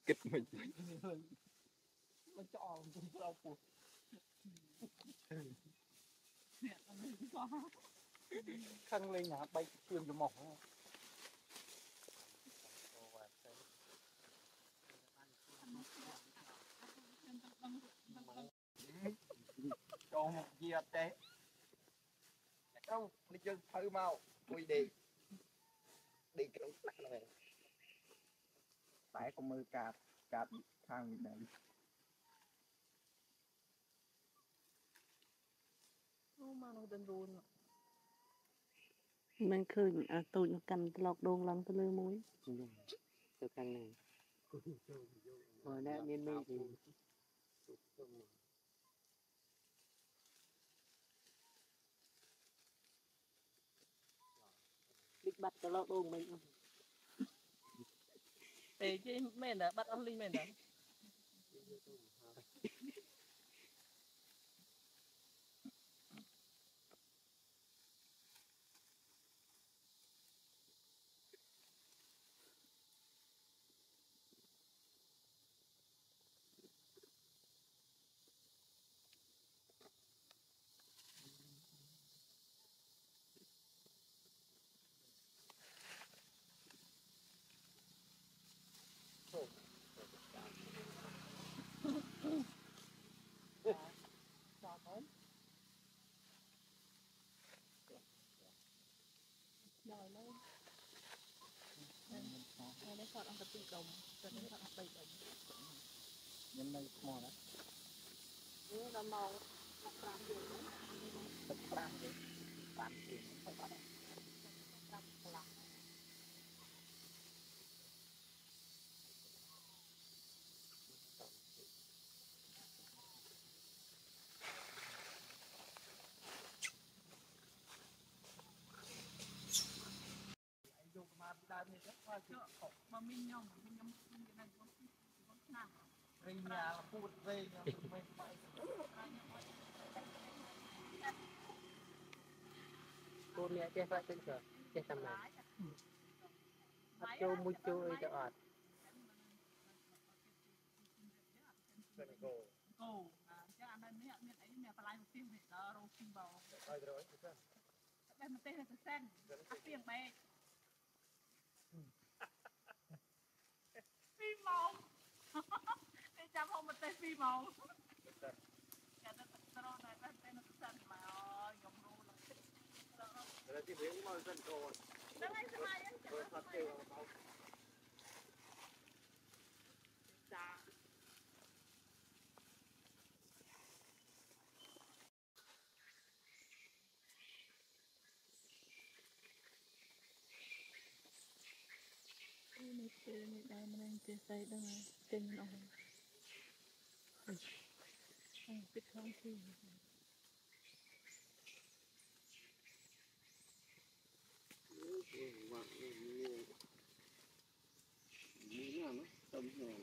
kịch mình cho đâu của khăn lên nhà bay xương cho mỏng cho một dìa té đâu đi chơi thử mau quỳ đi kiểu này phải có mưa cạp cạp thang như này mà nó đơn run mình khơi tôi nó cần lọc đồn lắm tôi lơi muối tôi căn này hồi nãy miên mi thì biết bắt cái lọc đồn mình không để chứ mẹ đã bắt ông linh mẹ đã sao tới rồi lên đây đấy phật ông tập tự đồng rồi đấy phật ông bảy đồng nhân đây mò đó như là màu tập pram đấy pram tiền phải có đây dùng mà đa thì rất là chưa mà mình nhom cái này có nào về nhà là phụt về nhà mình phải cô mẹ che phải chân trời che tầm này bắt châu mũi châu ấy cho ọt cô chắc anh đây miệng ấy miệng phải một tiếng thì đó rồi xin vào đây một tên là cái sen tiếng bé phi màu cái chăm không một tên phi màu cái đó này tên là cái sen mà dùng luôn rồi thì miếng mồi dân cồn đó là cái này rồi thật kêu dạ này chơi này đây mình chơi say đó này chơi nó biết không thì miếng nào nó tầm rồi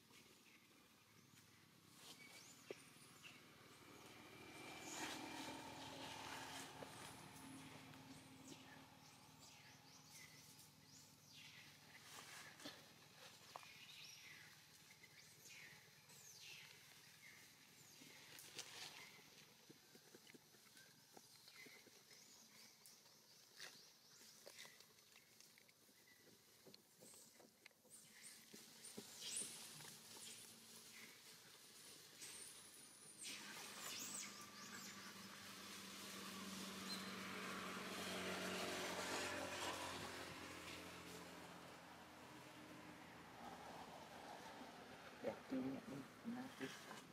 đẹp chứ nhỉ nó cứ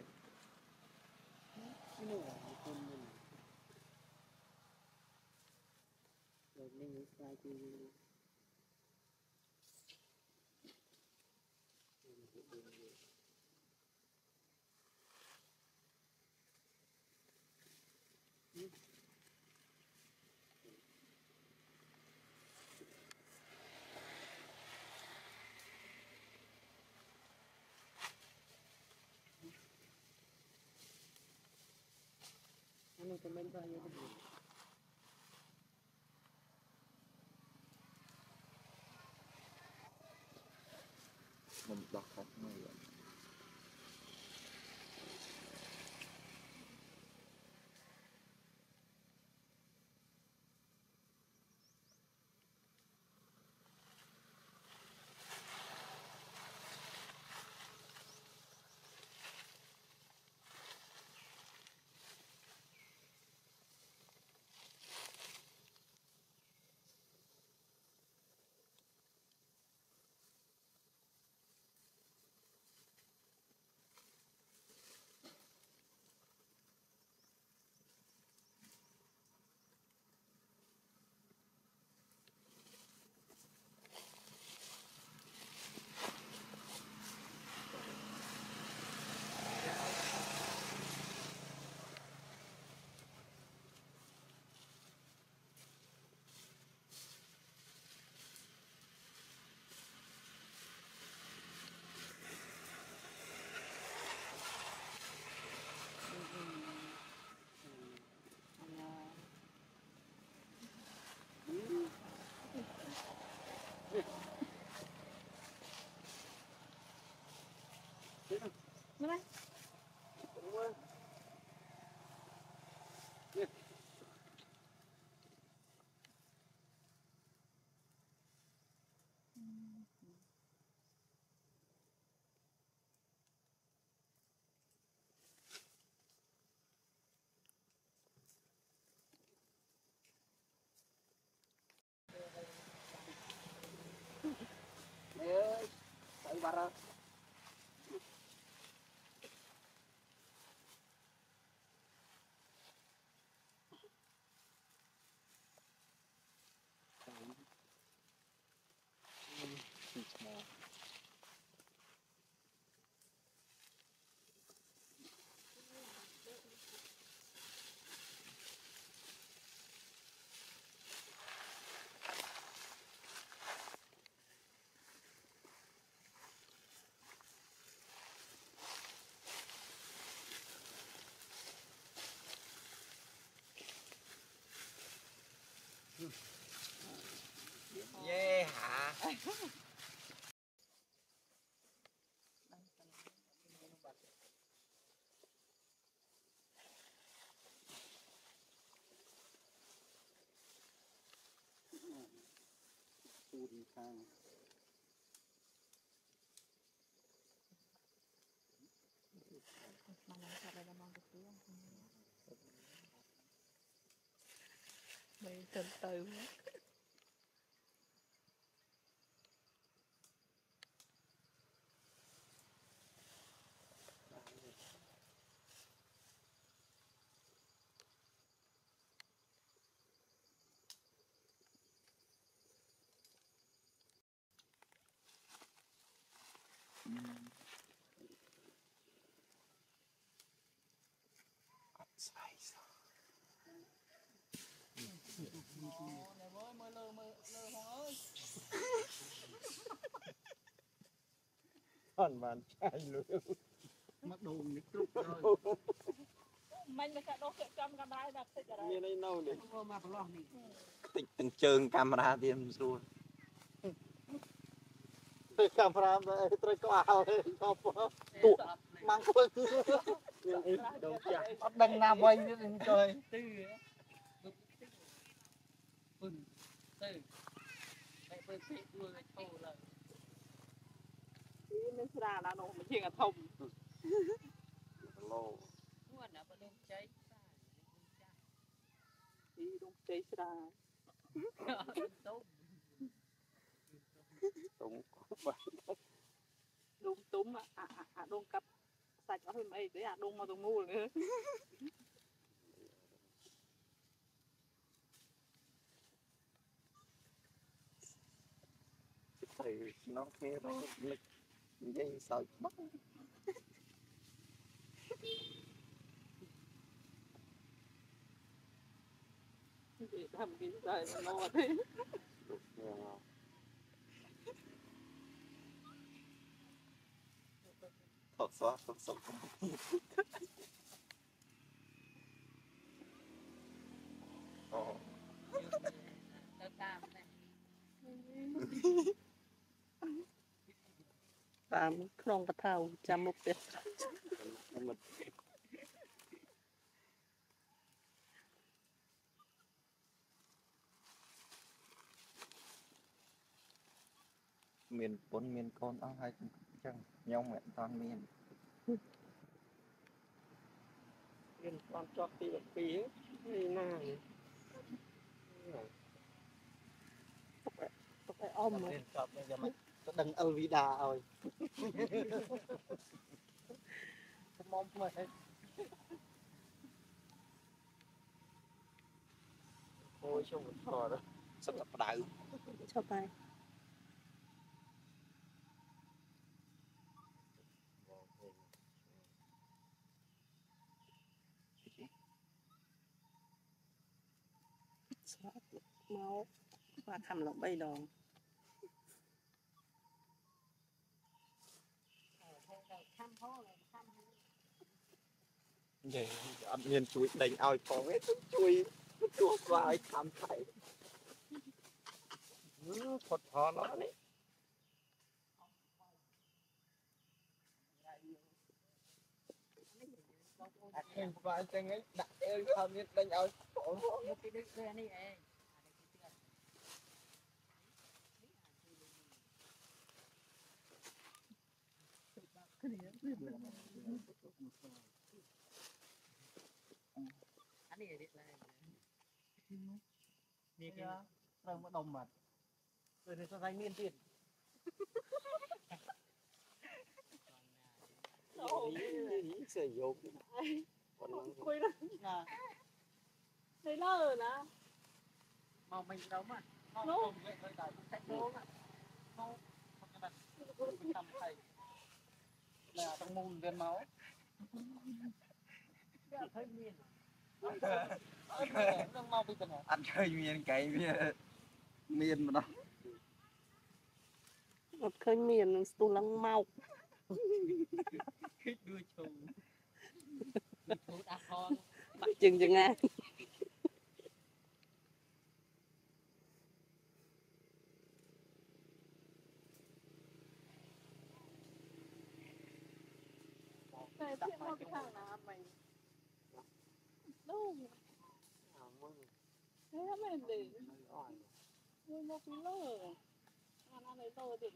cái này là con mình rồi nên sai thì anh comment bao nhiêu cái mình đọc không này vậy Này. ơi thấy bà ra yeah hả Ui khang. Mà làm sao đây là mong được tiếng. Mày từ từ quá. Này với mơ lơ Hoàng ơi. còn bạn trai luôn Mắt đồ nít trục rồi. Mình là cả đô kẹo trăm cầm đai đặt thích ở đây. Như đây nâu này. Mà có lòng này. tịch từng chương camera tiêm luôn Camera tôi có ảo tụ mang quân đâu chả. bắt đằng nam quay nữa trời Từ Vừng Từ Mẹ bơi phê đua cái thô lời. Nên ra là nó mình là thông. lô Muốn là bọn đông cháy. Thì đông cháy ra. Tôm. Đúng. Đông túm đông cặp sạch ở bên ấy đấy đông mà đông ngu nữa. thì nó kia đó lịch dây sợi bắt Để làm cái trời mà lo thế. thật xóa thật sống ta តាមក្នុងបថៅចាំមុខទៀតមានពុនមានកូនអស់ហើយចឹងខ្ញុំមិនតាន់មានមានតាមជាប់ទី12នេះណាទុកឲ្យអ៊ំមានចប់យ៉ាងម៉េចទៅដឹងអលវីដាឲ្យមុំមើលអូយជុំថតសឹកតែផ្ដៅឈប់ហើយស្រាប់មកបាទខំឡង3ដងនិយាយអត់មានជួយដេញឲ្យផងទេជួយទួស្វាយខំថៃផុតផលអត់នេះអត់ឃើញស្វាយចឹងឯងដាក់អេលខំមានដេញឲ្យបងពីនេះនេះឯង អានេះរៀបឡើងនេះគេត្រូវមកដុំបាត់គឺនេះស្អីមានទៀតស្អីយកប៉ុណ្ណឹងគួយណាណាទៅលើណាមកមិនដុំមកមកទៅទៅដល់តែដូងមកមកកណ្ដាលតាមថៃតែต้องមូលវាមកតែឃើញមានต้องមកពីទៅណាអត់ឃើញមានកែវាមានម្ដងអត់ឃើញមានស្ទុះឡើងមកគឺឈូឈូដាក់ផងបាក់ជើងចងាតែភាកមកខាងណាមិញនោះអើមើលហេមែនទេអស់មួយមកពីលើអាណានៅលើទៀត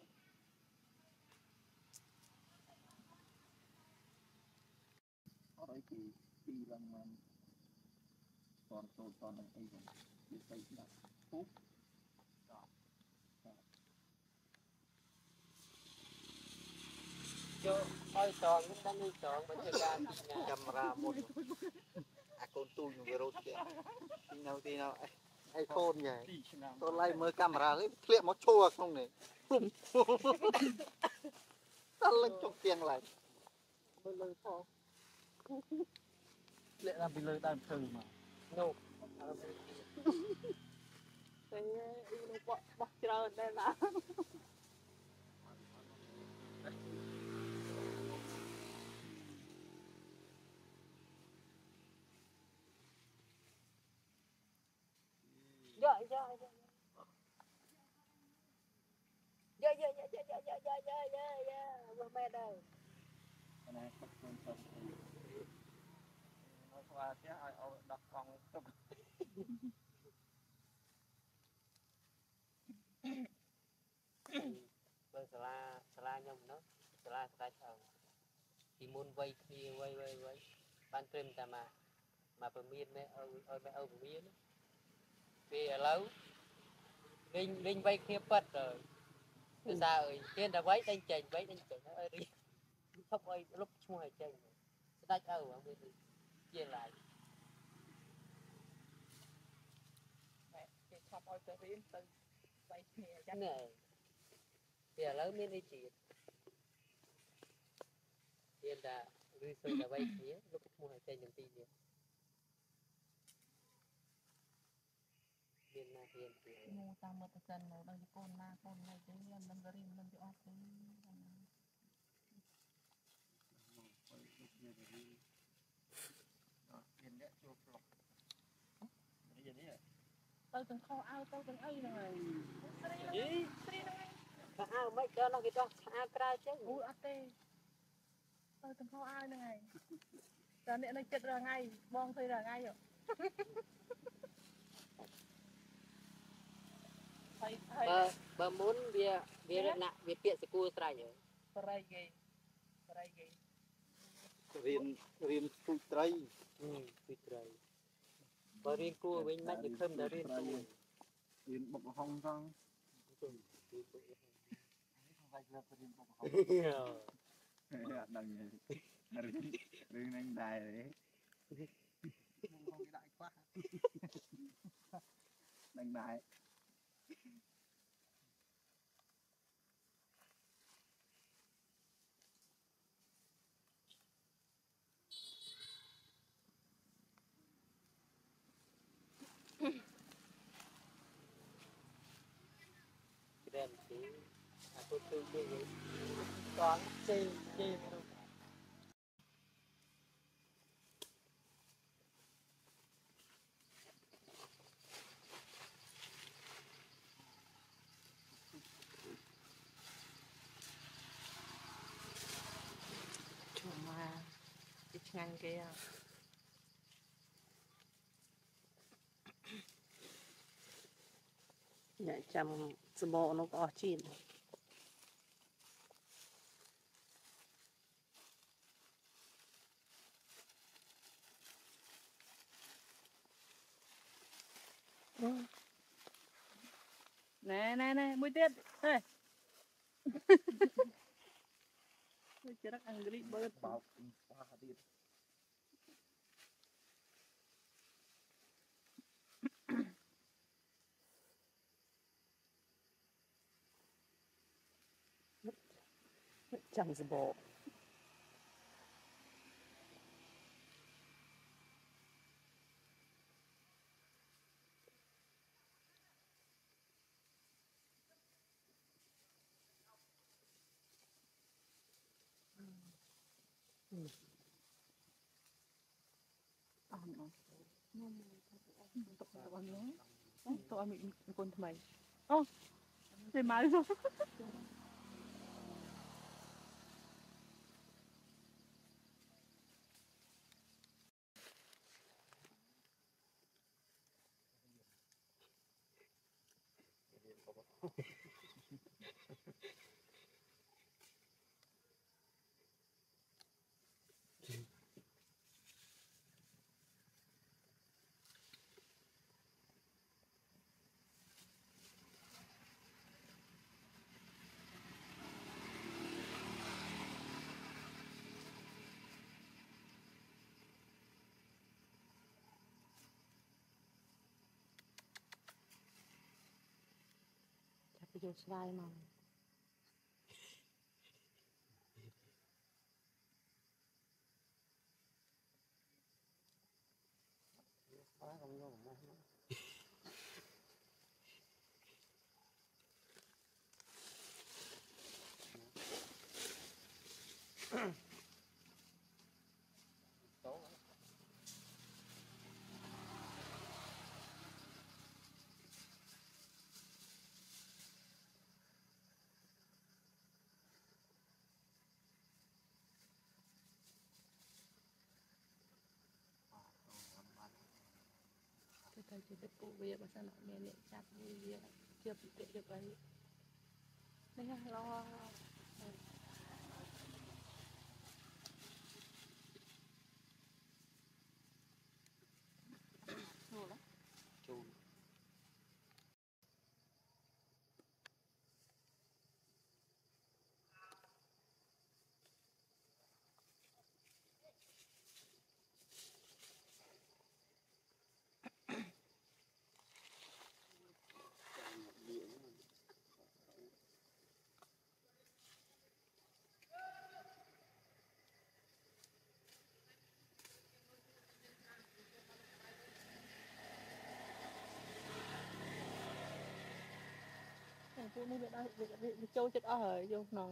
អត់អីពីពីឡើងមកតនចូលតនអីហ្នឹងវាទៅដាក់ពុកយកឲ្យចងមិនដឹងនេះចងមិនធ្វើការពីណាកាមេរ៉ាមុនអាកូនទូងវារត់ទៀតទីនៅអៃហ្វូនញ៉ៃ 2ឆ្នាំតោះឡៃមើលកាមេរ៉ាលេធ្លាក់មកឈួរក្នុងនេះតលឹងចុកទៀងឡើងមើលលើផងលាក់តាមពីលើដើមឈើមកនោះតែនោះបោះច្រើនដែរណាយកយកយកយកយកយកយកយកយកយកយកមែនដែរណាទឹកខ្លួនទៅមកស្វាផ្ទះឲ្យដាក់កង់ទុកបើសាលាខ្ញុំនោះសាលាស្ដេចអង្គពីមុនវ័យគ្នាវ័យបានត្រឹមតែមកពមៀនមែឲ្យមែឪពមៀនពេលឥឡូវលេងវ័យគ្នាប៉ិតហើយភាសាអើយគេតែវ័យដេញចេញវ័យដេញចេញអើយឈប់ឲ្យលុបឈ្មោះឲ្យចេញស្ដេចឪមានជាឡាយគេឆប់ឲ្យទៅរៀនទៅស្បៃគ្នាចានេះពេលឥឡូវមានអីទៀតមានតែឬសូវតែវ័យគ្នាលុបឈ្មោះឲ្យចេញទាំងពីរនេះមានណាហ៊ានទៀតនោះតាមមើលទៅសិនមកដល់កូនណាកូនណៃទេមិនដឹងរៀនមិនទៅអត់ទេមានអ្នកចូលប្លុកនេះនេះទៅទាំងខោអាវទៅទាំងអីហ្នឹងហើយស្រីហ្នឹងឯង áo mấy cho nó cái đó áo ra chứ ui ắt tê tầm phao ai này giờ nè nó chết rồi ngay bong thôi là ngay rồi thầy thầy bờ muốn bia nặng bia tiện sẽ cua trai nhỉ Parai ghê riêng riêng tụi trai tùy trai bờ riêng cua bên mắt được thơm đã riêng cua riêng bọc hông xong đằng riêng anh đài đấy đằng đài đem tí aku tu đi con chi chi cuma cái ngang kia dạ chăm sờ bộ nó có chín nè mũi tiết đây chưa đắc ăn cái bớt bọc qua đi chăm sờ bộ tụi anh bị con thằng mày ô để mà rồi vô slide mà thầy chỉ biết cụ việc mà sao nó nghe nhẹ chặt việc chưa bị tệ được ấy đây là lo chùm thằng phụ nữ bị trâu chết ở vô nó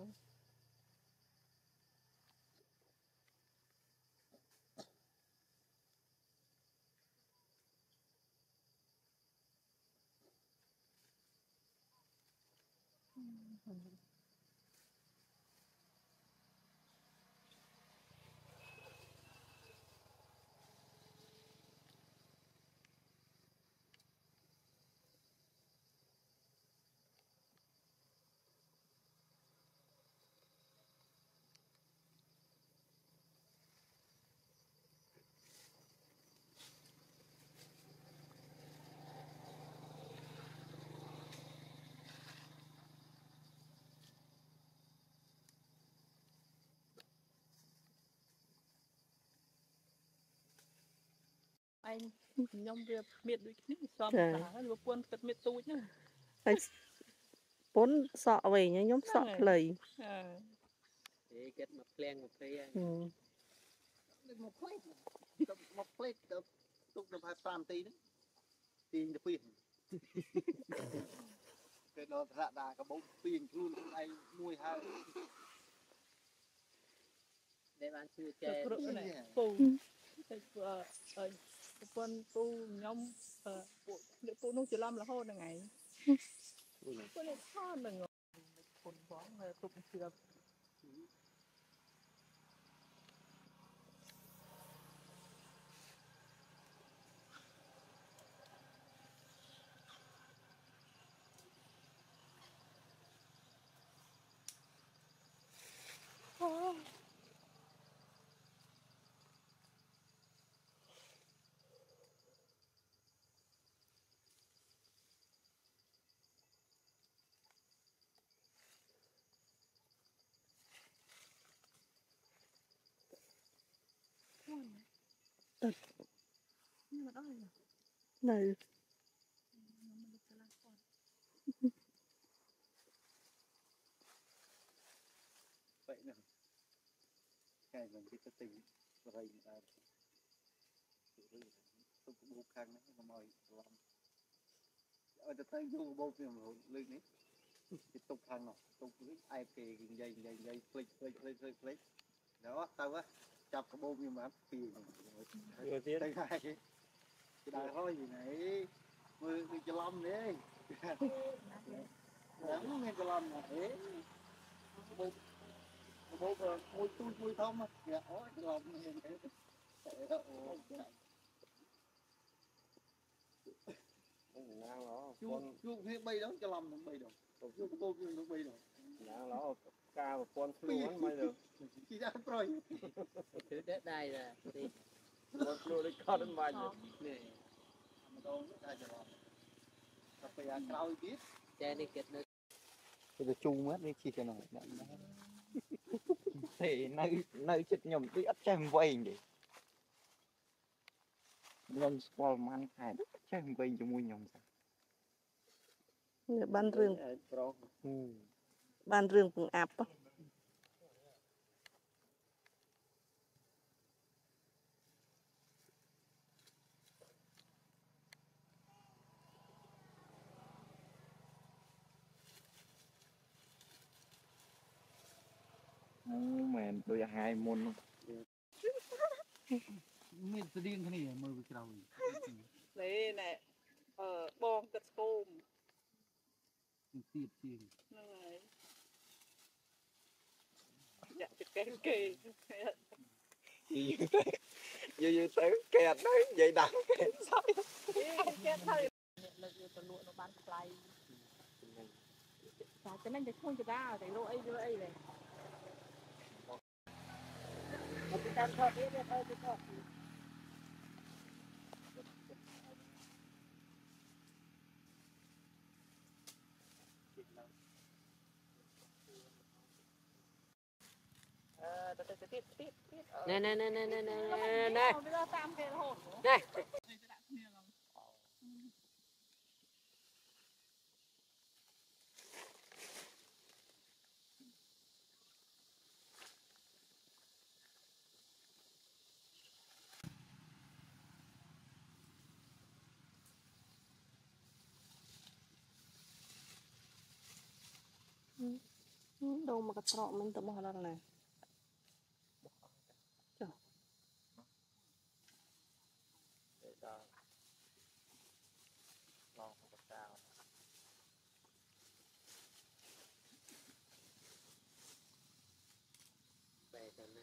anh nhóm việc miệtដូចនេះសំតាលោកពួនគិតមិតទូចណាហើយពុនសក់វិញខ្ញុំសក់ខ្លី Thì kết một phen một phe មកផ្លេតមកផ្លេតទៅទុកទៅ5នាទីហ្នឹងទាញទៅពីគេដល់ថ្នាក់ដាកបោកទាញខ្លួនឯងមួយហើយ để bạn chưa ទៅ chơi ព្រឹកនេះពូទៅប្រពន្ធពូខ្ញុំពួកពូនោះច្រឡំរហូតហ្នឹងឯងពួកនេះថតហ្នឹងពុនបងទុកជឿ Thật. Nhưng mà đó là Này mình được làm con. Vậy nè cái mình cái tình rồi người ta tôi cũng buộc khăn đấy mà mời làm ở đây thấy vô bố thì mà lưng đấy cái tục khăn nào tục với ai kề dây flick đó tao á chọc cái bông nhưng mà tiền đây hai cái đại thôi gì này mười đi cho lâm đi lắm nghe cho lâm này bố môi thông á dạ ó cho lâm chú phía bay đó cho lâm nó bay đâu chú cô nó bay đâu nó ca một con flu mới được chỉ ra rồi thứ đất đai là thì con flu đi con đến mai nè mà đâu ra cho lâm tập bây giờ cao biết chơi đi kết nữa tôi chung mất đi chỉ cho nó thì nơi chết nhầm tôi ắt xem vay đi nhầm spoil man khai xem vay cho mua nhầm ban rừng cũng áp á. Mẹ tôi hai môn mình sẽ điên cái này mơ với cái đầu Đấy này bom cất côm tiệt tiền này dạ cái kê như tới kẹt đấy vậy đắng kẹt sao cái thời lực từ lụa nó bán play và cho nên để không cho ra để lỗ ấy này một cái tam thợ biết được ơi cái thợ nè nè nè nè nè nè nè này Đâu mà cái trọ mình tự bỏ ra này. แต่เลย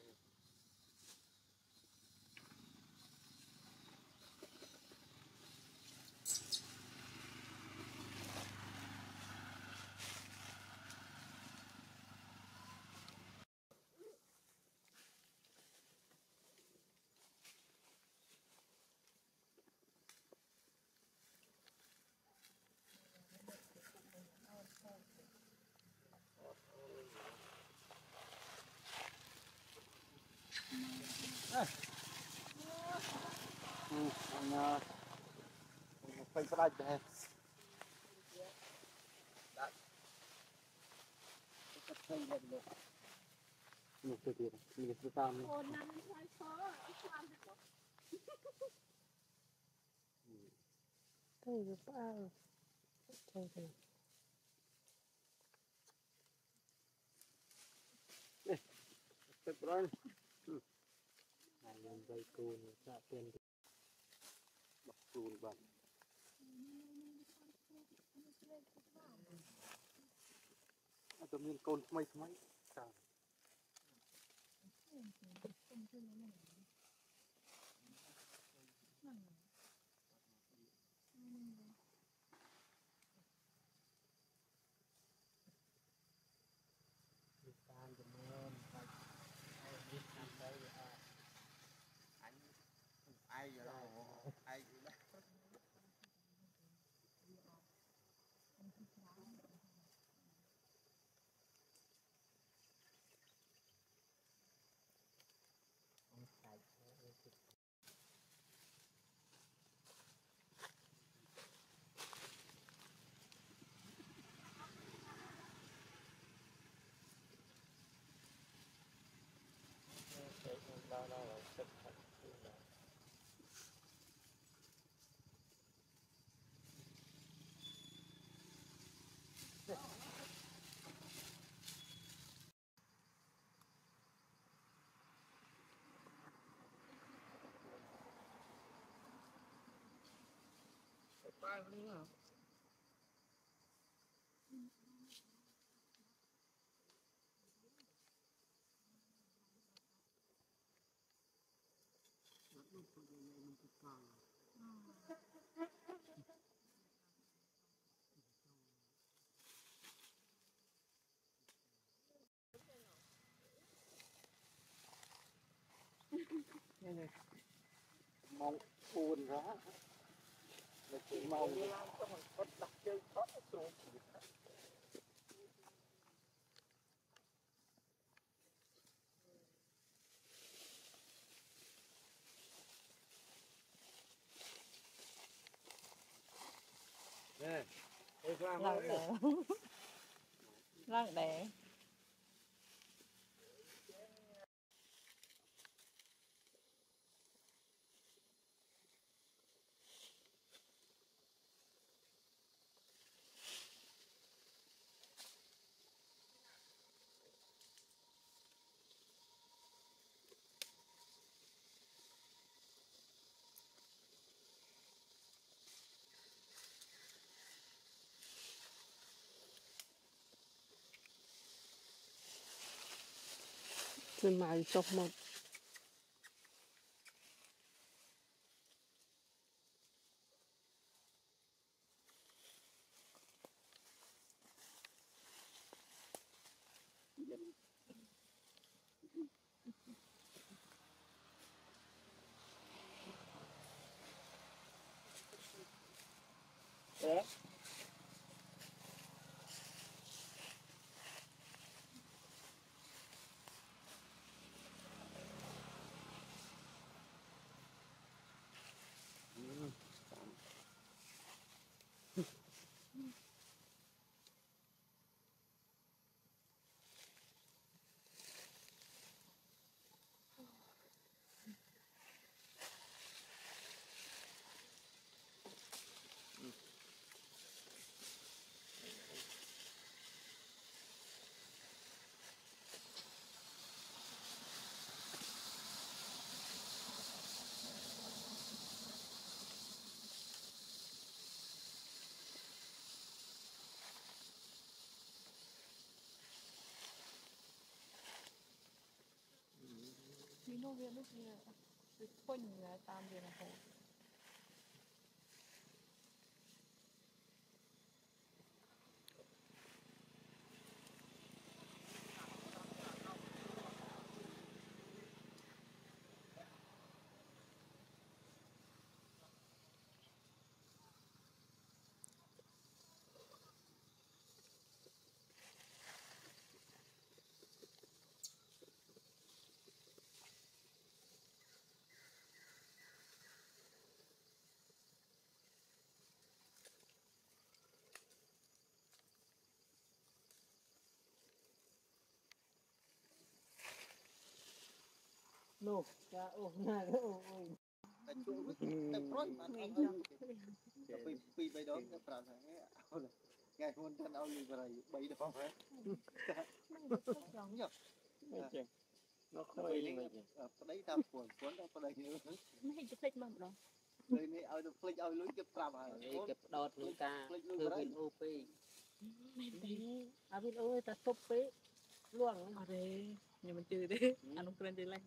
ไปสลายแดดใช่เลยลูกนี่คือดีนี่คือตามนี่โอ้นั่นใช่เพราะความเด็ก Đây là bao. Trời ơi. Tết rồi làm dây cùn sợ tiền bọc luôn bạn tôi miên côn mấy trời การดำเนินการยึดทำได้อ่ะ ai giờ đâu ai giờ đó ใส่ใส่เราสักพักป้ายมันเหรอมองปูนร้าเลยปูนเมา làm cho mình có đặt chơi khó xuống nè đây làm Lặng đẻ. Lặng đẻ. Rồi mày chọc một. đấy នោះវាដូចជាវាពេញតាមវារហូតនោះចាអូណាអូអើយតែជួបតែប្រុសបានអត់ទៅពី3ដងទៅប្រាប់ថាថ្ងៃមុនទៅឲ្យលុយបរិយ3ដងហ៎ញ៉ាំមិនចឹងnó ទៅ khơi នេះមិនចឹងប្តីតាមពួនដល់ប្តីនេះមិនហិចទៅភ្លេចមកម្ដងលើនេះឲ្យទៅភ្លេចឲ្យលុយគេប្រាប់ហើយនេះគេផ្ដោតនឹងការធ្វើវីដេអូពេកមែនទេអាវីដេអូតែទប់ពេកលាងអត់ទេខ្ញុំមិនជឿទេអានោះគ្រាន់តែលេង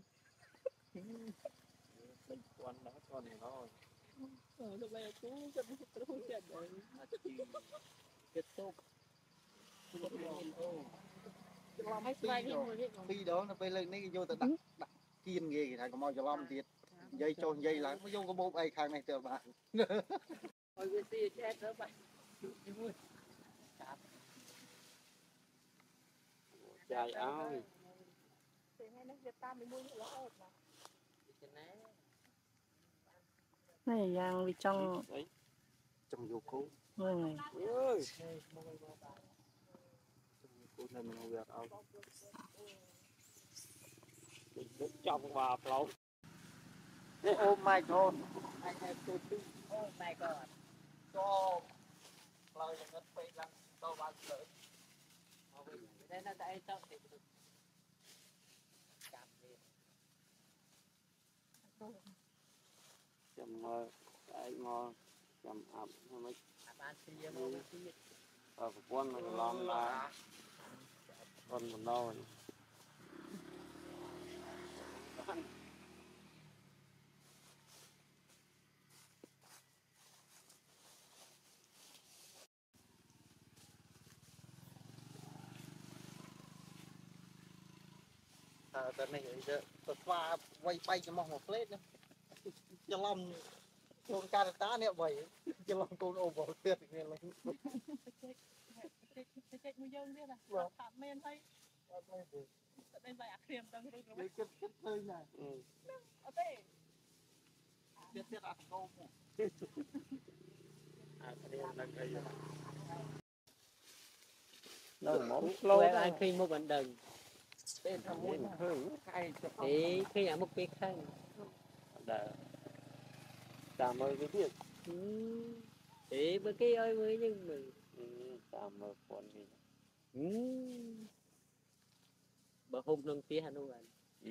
មិនពាន់ដល់គាត់នេះហើយទៅបែបគូគាត់មិនត្រូវចិត្តដែរអាជីគេទប់ទប់វីដេអូច្រឡំហើយស្វែងនេះមួយទៀត 2ដងទៅពេលលើកនេះគេយកទៅដាក់គៀនគេថាកុំឲ្យច្រឡំទៀតនិយាយចុះនិយាយឡើងយកកបោបអីខាងនេះទៅបានឲ្យវាស៊ីចែកទៅបាច់ជាមួយចាយឲ្យថ្ងៃនេះវាតាមមួយរហូតណាចំណានេះយ៉ាងវាចង់ចង់យកគោហ្នឹងហើយអើយមកឲ្យមកបានគោនៅក្នុងវាអត់ចាប់vào flow អូ my god anh em tôi tư oh my god ក៏ផ្លូវយ៉ាងនេះពេកឡើងទៅបានលើមកវិញតែនៅតែឯងទៅទេចាប់នេះចាំមកឯងមកចាំអាប់មិនបានទីមកវិញទៀតប្រព័ន្ធមកឡំដែរប្រព័ន្ធបណ្ដោយតែនេះទៅស្វាវាយបែកចំោះមកផ្លេតច្រឡំកូនកាតានេះវាយច្រឡំកូនអូបទៀតគ្នាឡើងចេកមួយយើងទៀតណាថាមែនហើយអត់មែនទេតែបែរអាគ្រាមដឹងឬវាគិតឃើញណាអត់ទេទៀតអត់កោមកអាគ្នានឹងអីនៅមកផ្លោឲ្យឃើញមុខមិនដឹងទេថាមួយឃើញកាយចាប់អេឃើញអាមុខពេលខាងដើតាមមើលវាទៀតអេបើគេឲ្យមើលយើងមើលតាមមើលពន្ធនេះបើហុំក្នុងផ្ទះអានោះបាន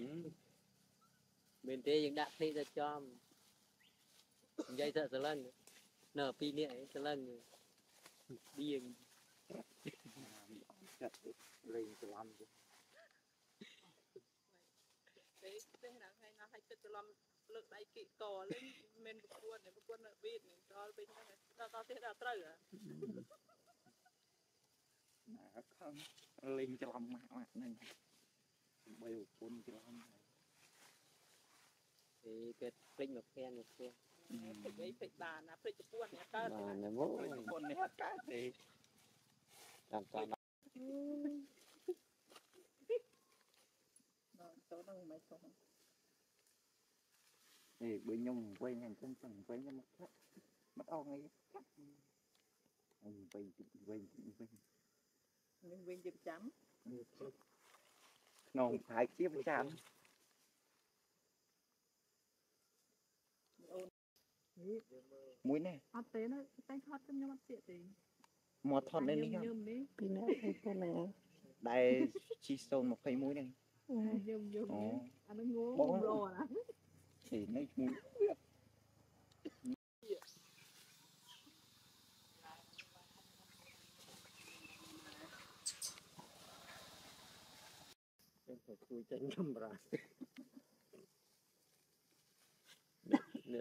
មែនទេយើងដាក់ភ្លេចទៅចំនិយាយទៅស្រឡឹងនៅពីរនាក់ឯងស្រឡឹងឌៀងលេងច្រឡំទៅទេណាថ្ងៃណាឲ្យទឹកច្រឡំលើកដៃគីកលេងមិនប្រពន្ធនៅប៊ីតនឹងដល់ពេលហ្នឹងដល់ទេដល់ត្រូវខំលេងច្រឡំម៉ាក់ហ្នឹងបីប្រពន្ធច្រឡំ thì cái pin một phen ពេចអីពេចបានណាពេចប្រពន្ធកើត mà này mốt ប្រពន្ធនេះកាទេ làm sao ចូលដល់មិនចូលនេះបើខ្ញុំវិញអញ្ចឹងចឹងវិញខ្ញុំមកអស់ថ្ងៃខ្ញុំវិញវិញវិញនឹងវិញជាប្រចាំក្នុងខែជាប្រចាំ មួយនេះអត់ទេណាតែថតខ្ញុំអត់ទៀតទេមកថតនៅនេះញឹមនេះពីណាទៅទៅណាដែលជី021ហ្នឹងញឹមនេះអានឹងងងរណា thì nó muốn em phải chui chân camera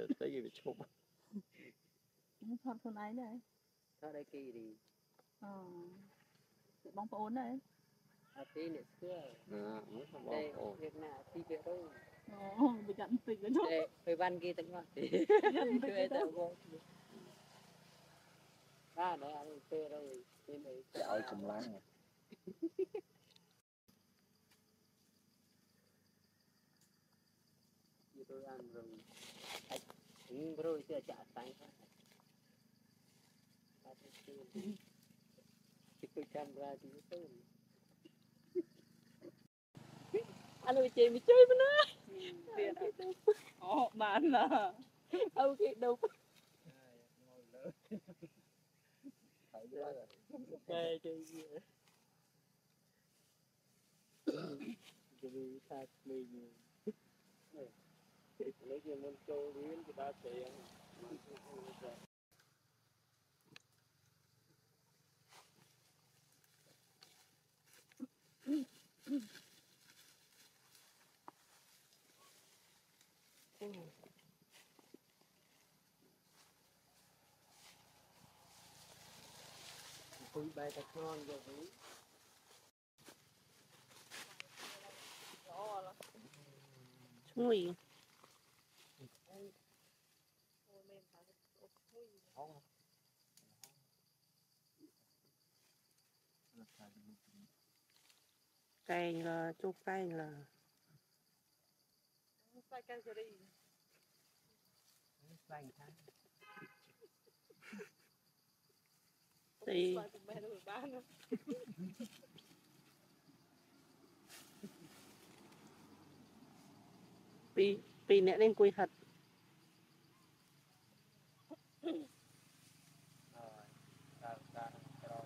tới bị chụp Thật con ấy này. Thôi đây kỳ thì Bóng ổn đấy. ở tí nữa xưa muốn không đây bỏ việc nào thì việc đâu Bị chặn tình cái chút. đây hơi văn kia tận ngon thì Chặn tình cái chút. ba đấy anh phê đâu trên đấy ơi chùm láng này như tôi ăn rồi rồi chưa trả sáng thì tôi chăm ra thì tôi Anh ơi chị bị chơi bên đó. Bạn là. Ok đâu. đây chơi gì cái gì thật mình lấy cái môn châu đến cái ba tiền tôi bay thật ngon rồi với Mùi. Cành là chúc cành là Sai cái gì đi. bánh tháng thì Sai cùng mẹ được bán nữa. vì nè nên quy thật rồi ta rồi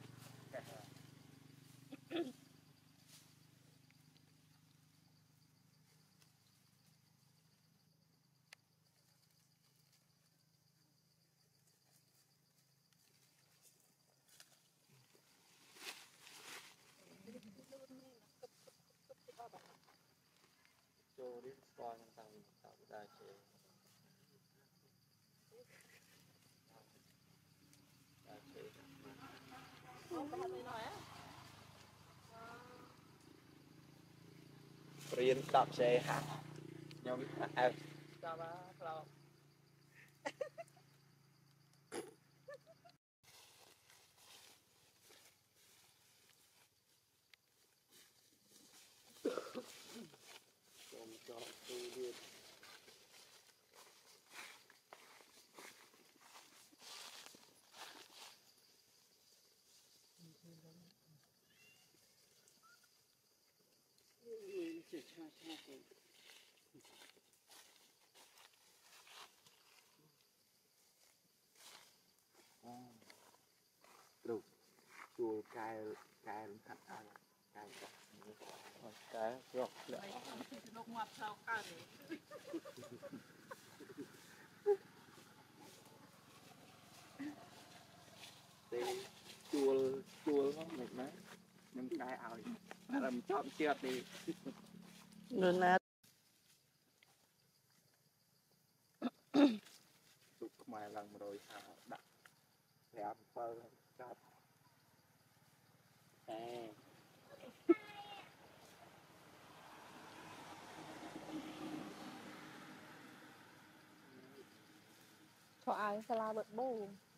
cho đến coi thằng thằng đại chế đại chế riêng tập xe hả nhóm Chào bà, hello. cho tôi đi đủ chùa cài cài thật ai cài cái rồi Lúc ngoặt sao cả thì chùa chùa nó một má nhưng cái ảo làm chọn chưa thì người là tục mày lần rồi đặt để ăn phơ cắt cho ai sao la bật bố